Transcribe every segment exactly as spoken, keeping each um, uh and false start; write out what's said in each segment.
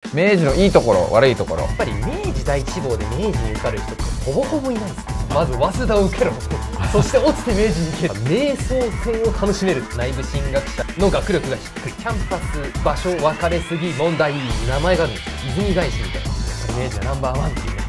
明治のいいところ、悪いところ。 やっぱり明治第一志望で明治に受かる人ってほぼほぼいないですね。まず早稲田を受けろそして落ちて明治に行け。瞑想戦を楽しめる。内部進学者の学力が低い。キャンパス場所分かれすぎ問題。名前があるんですよ、泉返しみたいな。やっぱり明治がナンバーワンっていうね。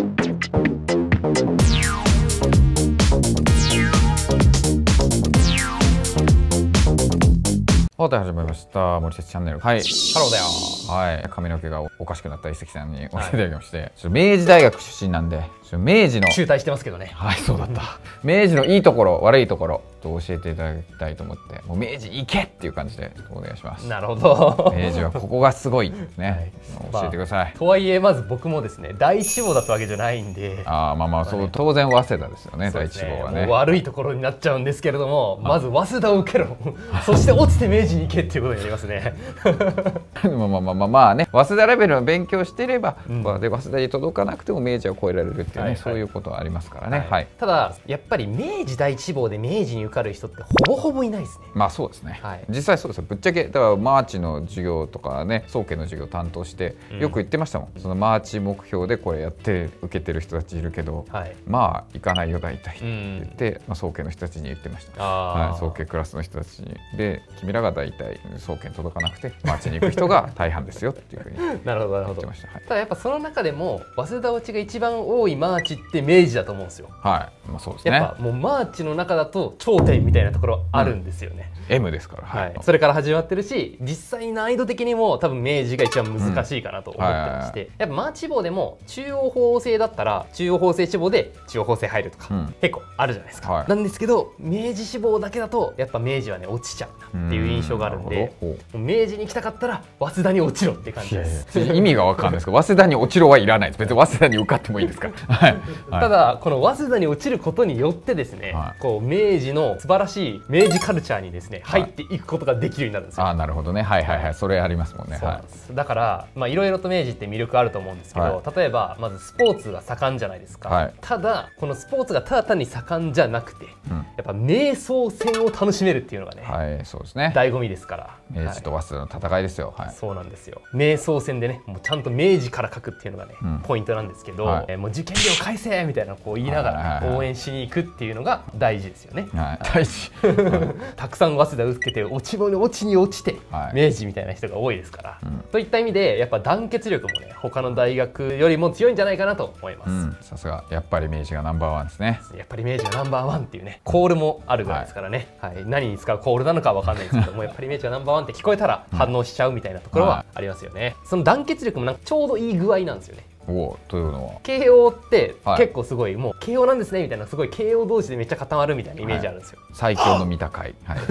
はい、始まりました。森節チャンネル。はい。 ハローだよ。 はい。髪の毛がおかしくなった一石さんに教えていただきまして、はい、ちょっと明治大学出身なんで、ちょっと明治の中退してますけどね。 はい、そうだった。明治のいいところ、悪いところと教えていただきたいと思って、もう明治行けっていう感じでお願いします。 なるほど。 明治はここがすごいですね。はい、教えてください。 まあ、とはいえまず僕もですね、第一志望だったわけじゃないんで。 ああ、まあまあ、そう、当然早稲田ですよね。第一志望はね。 悪いところになっちゃうんですけれども、まず早稲田を受けろ。そして落ちて明治に行けっていうことになりますね。 まあまあまあまあまあね、早稲田レベルの勉強していれば、うん、で早稲田に届かなくても明治は超えられるっていうね、はいはい、そういうことはありますからね。はいはい、 ただやっぱり明治第一志望で明治に受かる人ってほぼほぼいないですね。 まあそうですね。はい、実際そうですよ。ぶっちゃけだからマーチの授業とかね、早慶の授業担当してよく言ってましたもん。うん、そのマーチ目標でこれやって受けてる人たちいるけど、はい、まあ行かないよ大体って言って、うん、まあ早慶の人たちに言ってました。はい、早慶クラスの人たちにで、君らが大体早慶に届かなくてマーチに行く人が大半ですよっていうふうになるほどなるほど。 言ってました。はい、 ただやっぱその中でも早稲田落ちが一番多いマーチって明治だと思うんですよ。 はい、まあそうですね。 やっぱもうマーチの中だと頂点みたいなところあるんですよね。 うん、M ですから。 はい。それから始まってるし、実際難易度的にも多分明治が一番難しいかなと思ってまして、やっぱマーチ志望でも中央法政だったら中央法政志望で中央法政入るとか、うん、結構あるじゃないですか。はい、なんですけど明治志望だけだとやっぱ明治はね落ちちゃうなっていう印象があるんで、ん明治に行きたかったら早稲田に落ちろって感じです。 いやいや意味がわかんないですけど、早稲田に落ちろはいらないです。別に早稲田に受かってもいいですから。はい。 ただこの早稲田に落ちることによってですね、はい、こう明治の素晴らしい明治カルチャーにですね入っていくことができるようになるんですよ。 ああ、なるほどね。はいはいはい。それありますもんね。はい。 だからまあいろいろと明治って魅力あると思うんですけど、はい、例えばまずスポーツが盛んじゃないですか。はい、ただこのスポーツがただ単に盛んじゃなくて、うん、やっぱ瞑想戦を楽しめるっていうのがね、はい、そうですね。醍醐味ですから。 明治と早稲田の戦いですよ。はい。 そうなんですよ。瞑想戦でね、もうちゃんと明治から書くっていうのがね、うん、ポイントなんですけど、はい、えー、もう受験料返せみたいなこう言いながら応援しに行くっていうのが大事ですよね。 はい、大事。 たくさん早稲田受けて落ちに落ちに落ちて、はい、明治みたいな人が多いですから、うん、といった意味でやっぱ団結力もね他の大学よりも強いんじゃないかなと思います。 さすがやっぱり明治がナンバーワンですね。 やっぱり明治がナンバーワンっていうねコールもあるぐらいですからね。はい、はい、何に使うコールなのかは分かんないですけども、やっぱり明治がナンバーワンって聞こえたら反応しちゃうみたいなところはありますよね。その団結力もなんかちょうどいい具合なんですよね。 おというのは慶応って結構すごい、はい、もう慶応なんですねみたいなすごい慶応同士でめっちゃ固まるみたいなイメージあるんですよ。 はい、最強の見た会。はい。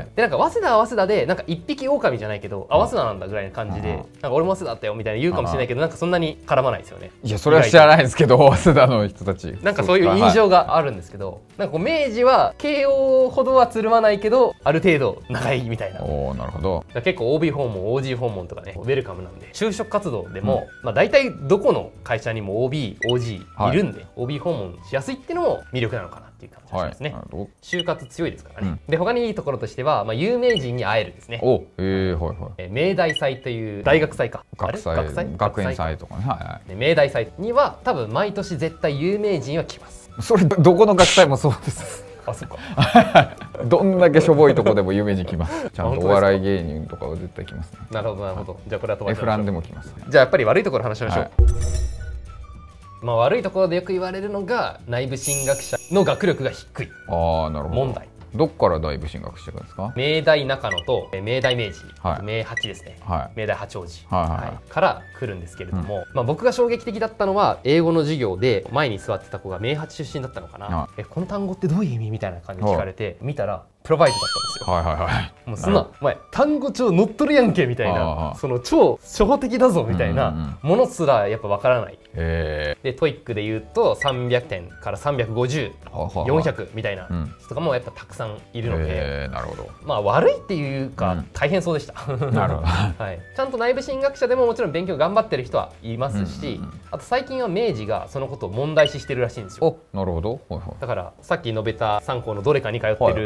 でなんか早稲田は早稲田でなんか一匹狼じゃないけど、あ早稲田なんだぐらいの感じで、なんか俺も早稲田だったよみたいな言うかもしれないけど、なんかそんなに絡まないですよね。 いやそれは知らないですけど、早稲田の人たちなんかそういう印象があるんですけど、はい、なんかこう明治は慶応ほどはつるまないけどある程度長いみたいな。 おお、なるほど。 結構 オービー 訪問 オージー 訪問とかねウェルカムなんで、就職活動でも、うん、まあ大体どこの会社にも オービー、オージー いるんで、はい、オービー 訪問しやすいっていうのも魅力なのかなっていう感じがしますね。はい、就活強いですからね。うん、で他にいいところとしては、まあ、有名人に会えるですね。 お、えー、はいはい。 え明大祭という大学祭か。 学祭、学祭学園祭とかね。はいはい。 明大祭には多分毎年絶対有名人は来ます。 それどこの学祭もそうです。 あ、そっか。 どんだけしょぼいとこでも有名人来ます。ちゃんとお笑い芸人とかは絶対来ますね。 なるほどなるほど。じゃあこれは飛ばしましょう。 エフランでも来ます。 じゃあやっぱり悪いところ話しましょう。はい、まあ悪いところでよく言われるのが内部進学者の学力が低い。ああ、なるほど。問題。 どっから内部進学してるんですか？ 明大中野と明大明治、はい、明八ですね、はい、明大八王子、はいはい、から来るんですけれども、うん、まあ僕が衝撃的だったのは英語の授業で前に座ってた子が明八出身だったのかな、はい、えこの単語ってどういう意味みたいな感じで聞かれて見たらプロバイドだったんですよ。はいはいはい。もうそんなお前単語帳載っとるやんけみたいな、その超初歩的だぞみたいなものすらやっぱ分からない。でトイックで言うとさんびゃくてんからさんびゃくごじゅう、よんひゃくみたいな人とかもやっぱたくさんいるので、なるほど。まあ悪いっていうか大変そうでした。なるほど。はい。ちゃんと内部進学者でももちろん勉強頑張ってる人はいますし、あと最近は明治がそのことを問題視してるらしいんですよ。 なるほど。 だからさっき述べたさん校のどれかに通ってる生徒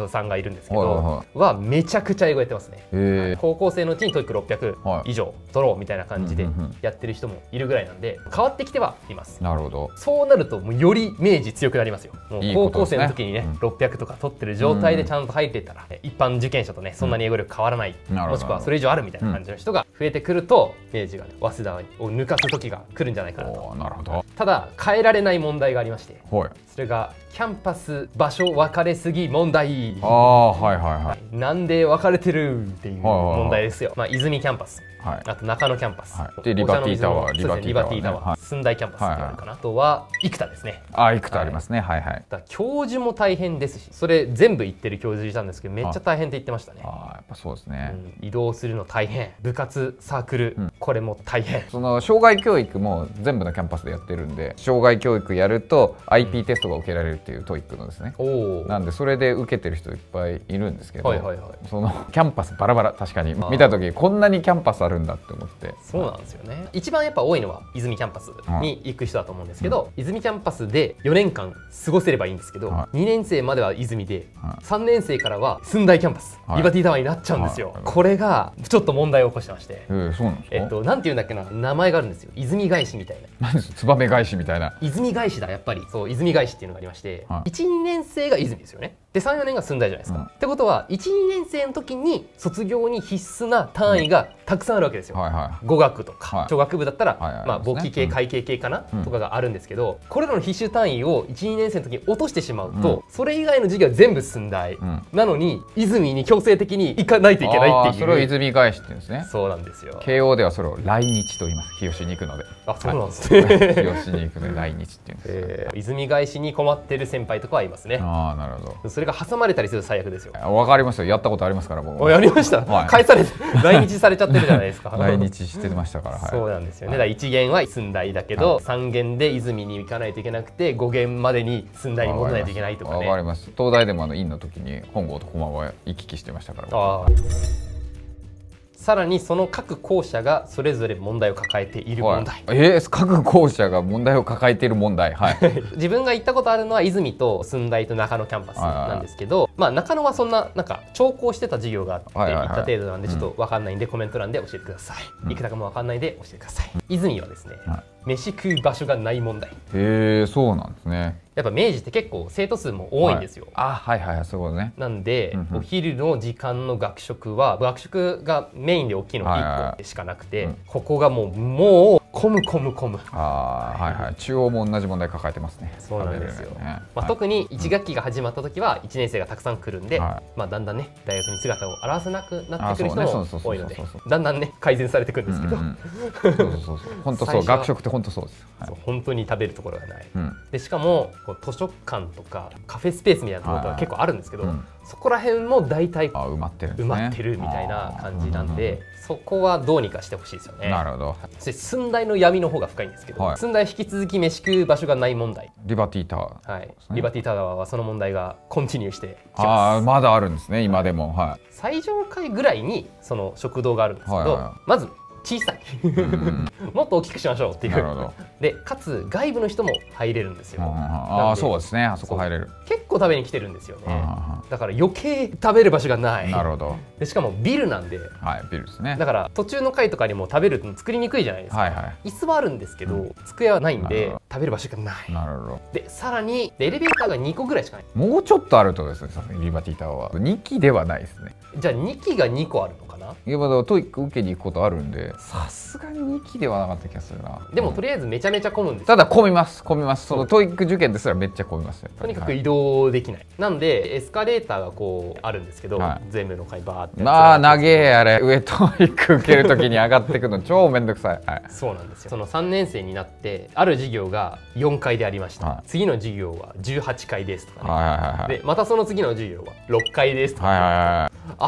トさんがいるんですけどはめちゃくちゃ英語やってますね。高校生のうちにトイックろっぴゃく以上取ろうみたいな感じでやってる人もいるぐらいなんで変わってきてはいます。 なるほど。 そうなるともうより明治強くなりますよ。もう高校生の時にねろっぴゃくとか取ってる状態でちゃんと入っていったら一般受験者とねそんなに英語力変わらない、もしくはそれ以上あるみたいな感じの人が増えてくると明治がね早稲田を抜かす時が来るんじゃないかなと。 なるほど。 ただ変えられない問題がありまして、それがキャンパス場所分かれすぎ問題。 ああ、はいはいはい。 なんで分かれてるっていう問題ですよ。まあ泉キャンパス、あと中野キャンパス、 でリバティタワー、 リバティタワー、駿台キャンパスってあるかな。あとは生田ですね。 ああ、生田ありますね。はいはい。 教授も大変ですし、それ全部言ってる教授いたんですけどめっちゃ大変って言ってましたね。 ああ、やっぱそうですね。 移動するの大変、部活サークルこれも大変。 その障害教育も全部のキャンパスでやってるんで、障害教育やると アイピー テストが受けられるっていうトイックのですね。なんでそれで受けてる人いっぱいいるんですけど、そのキャンパスバラバラ、確かに見た時こんなにキャンパスあるんだって思って。 そうなんですよね。一番やっぱ多いのは泉キャンパスに行く人だと思うんですけど、うん、泉キャンパスでよねんかん過ごせればいいんですけど、はい、にねん生までは泉で、はい、さんねん生からは駿台キャンパス、はい、リバティタワーになっちゃうんですよ、はい、これがちょっと問題を起こしてまして、 えー、そうなんですか。 えっとなんていうんだっけな、名前があるんですよ。泉返しみたいな。 何です？ツバメ返しみたいな。 泉返しだ、やっぱり。そう、泉返しっていうのがありまして、はい、いち、にねん生が泉ですよね。でさん、よねんが駿台じゃないですか、うん、ってことはいち、にねん生の時に卒業に必須な単位がたくさんあるわけですよ、はいはい、語学とか、はい、小学部だったら、はいはい、まあ、簿記系、会計系かな、うん、とかがあるんですけど、これらの必修単位をいち、にねん生の時に落としてしまうと、うん、それ以外の授業は全部駿台、うん、なのに泉に強制的に行かないといけないっていう。 それを泉返しって言うんですね。 そうなんですよ。 慶応ではそれを来日と言います。日吉に行くので。 あ、そうなんですね。 日吉に行くので来日っていうんです、 えー、泉返しに困ってる先輩とかはいますね。 ああ、なるほど。 それが挟まれたりする最悪ですよ。 わかりますよ。やったことありますから僕も。 やりました。はい、返されて来日されちゃってるじゃないですか。 来日してましたから。はい、 そうなんですよね。だからいち限は駿台だけど、はい、さん限で泉に行かないといけなくて、ご限までに駿台に戻らないといけないとかね。 わかります。東大でもあの院の時に本郷と駒場は行き来してましたから。あさらにその各校舎がそれぞれ問題を抱えている問題。 はい、えー、各校舎が問題を抱えている問題。はい、 自分が行ったことあるのは泉と駿台と中野キャンパスなんですけど、まあ中野はそんななんか聴講してた授業があって行った程度なんでちょっと分かんないんでコメント欄で教えてください。うん、いくらかも分かんないで教えてください。うん、泉はですね、はい、飯食う場所がない問題。 へえ、そうなんですね。 やっぱ明治って結構生徒数も多いんですよ。 はい、あ、はいはいはい、そういうことね。 なんで、うんうん、お昼の時間の学食は学食がメインで大きいのがいっこしかなくて、はいはいはい、ここがもうもう混む混む混む。 ああ、はいはい。中央も同じ問題抱えてますね。 そうなんですよ。ね、まあ、はい、特にいち学期が始まった時はいちねん生がたくさん来るんで、はい、まあだんだんね大学に姿を現さなくなってくる人も多いので、だんだんね改善されていくんですけど、 そうそうそう、本当そう、学食って本当そうです。 はい、そう本当に食べるところがない。うん、でしかもこう図書館とかカフェスペースみたいなところが結構あるんですけど、うん、そこら辺も大体埋まってるんですね。 埋まってるみたいな感じなんで、そこはどうにかしてほしいですよね。 なるほど。 そして駿台の闇の方が深いんですけど、はい、駿台引き続き飯食う場所がない問題。 リバティタワー、 はい、リバティタワーはその問題がコンティニューしてきます。 ああ、まだあるんですね、今でも。はい、 最上階ぐらいにその食堂があるんですけど、はいはいはい、まず小さいもっと大きくしましょうっていう。でかつ外部の人も入れるんですよ。 ああ、そうですね、あそこ入れる。 結構食べに来てるんですよね。だから余計食べる場所がない。 なるほど。 でしかもビルなんで、 はい、ビルですね。 だから途中の階とかにも食べるの作りにくいじゃないですか。はいはい、椅子はあるんですけど、うん、机はないんで食べる場所がない。 なるほど。 でさらにエレベーターがにこぐらいしかない。 もうちょっとあるとですね、リバティタワーはにきではないですね。 じゃあにきがにこあるのかな。 いや、まだトイック受けに行くことあるんで、さすがににきではなかった気がするな。 でも、うん、とりあえずめちゃめちゃ混むんです。 ただ混みます混みます。そのトイック受験ですらめっちゃ混みますよ。 とにかく移動できない。はい、なんでエスカレーターがこうあるんですけど、はい、全部の階バーって。 まあ長えあれ、上トイック受けるときに上がっていくの超めんどくさい。はい、 そうなんですよ。そのさんねん生になってある授業がよんかいでありました。はい、次の授業はじゅうはちかいですとかね。はいはいはいはい、でまたその次の授業はろっかいですとか、はいはいはい、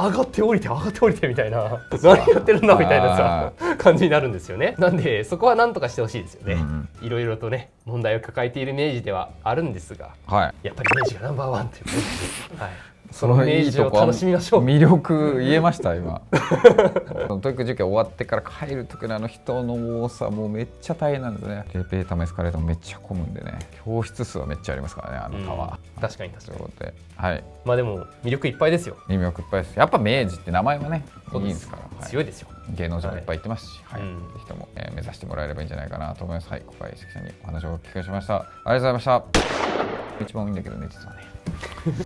上がって降りて上がって降りてみたいな何やってるんだみたいなさ感じになるんですよね。なんでそこはなんとかしてほしいですよね。いろいろとね問題を抱えている明治ではあるんですが、はい、やっぱり明治がナンバーワンということで、はい、 そのイメージを楽しみましょう。 魅力言えました今。トイック受験終わってから帰る時のあの人の多さもうめっちゃ大変なんですね。エレベーターもエスカレーターもめっちゃ混むんでね。教室数はめっちゃありますからね、あのタワー。確かに確かに。 ということで、はい。 まあでも魅力いっぱいですよ。 魅力いっぱいです。やっぱ明治って名前はねいいんですから。 強いですよ。 芸能人もいっぱい行ってますし、はい。ぜひとも目指してもらえればいいんじゃないかなと思います。はい。今回関さんにお話をお聞きしました。ありがとうございました。一番多いんだけどね実はね。